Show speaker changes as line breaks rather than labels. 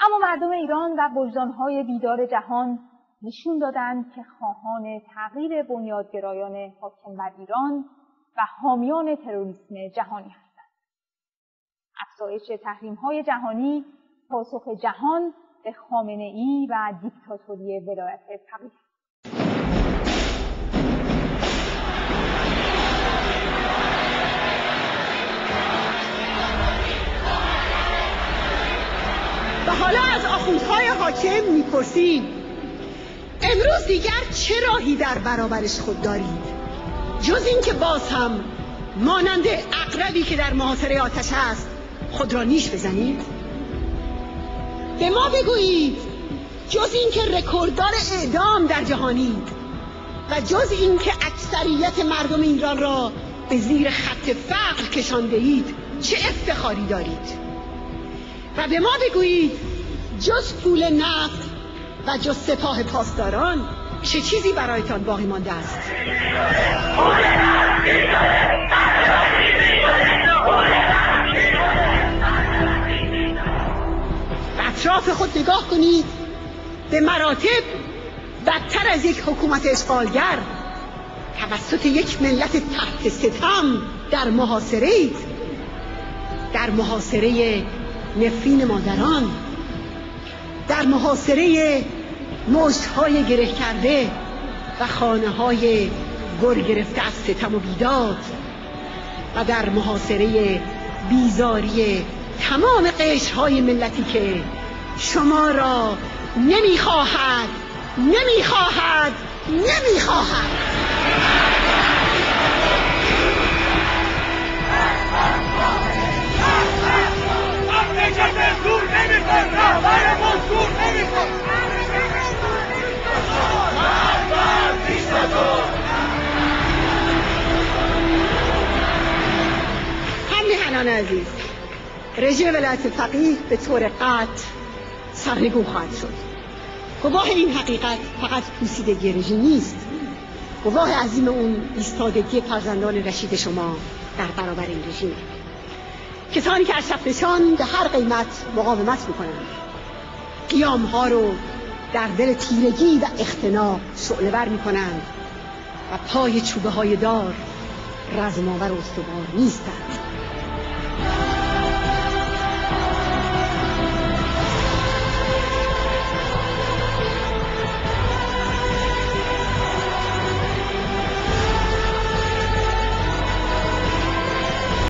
اما مردم ایران و وجدان‌های بیدار جهان نشون دادند که خواهان تغییر بنیادگرایان حاکم بر ایران و حامیان تروریسم جهانی هستند. افزایش تحریم‌های جهانی پاسخ جهان به خامنه‌ای و دیکتاتوری ولایت فقیه.
و حالا از آخوندهای حاکم میپرسیم امروز دیگر چه راهی در برابرش خود دارید جز این که باز هم مانند عقربی که در محاصره آتش است خود را نیش بزنید؟ به ما بگویید جز این که رکورددار اعدام در جهانید و جز این که اکثریت مردم ایران را به زیر خط فقر کشانده اید چه افتخاری دارید؟ و به ما بگویید جز پول نفت و جز سپاه پاسداران چه چیزی برایتان باقی مانده است؟ به اطراف خود نگاه کنید، به مراتب بدتر از یک حکومت اشغالگر توسط یک ملت تحت ستم در محاصره اید، در محاصره نفرین مادران، در محاصره مشت‌های گره کرده و خانه‌های گر گرفته از ستم و بیداد و در محاصره بیزاری تمام قشرهای ملتی که شما را نمیخواهد. همراهان عزیز، رژیم ولایت فقیه به طور قطع سرنگون خواهد شد. گواه این حقیقت فقط پوسیدگی رژیم نیست، گواه عظیم اون ایستادگی فرزندان رشید شما در برابر این رژیم. کسانی که از چپ‌نشان به هر قیمت مقاومت میکنند، قیام‌ها رو در دل تیرگی و اختناق شعله‌ور میکنند و پای چوبه‌های دار رزم‌آور و استوار نیستند.